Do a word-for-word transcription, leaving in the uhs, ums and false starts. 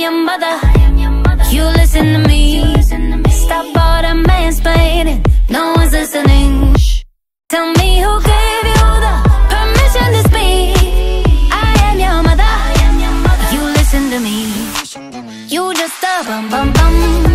your mother. You listen to me. Stop all the mansplaining. No one's listening. Tell me who gave you the permission to speak. I am your mother. You listen to me. You just a bum bum bum.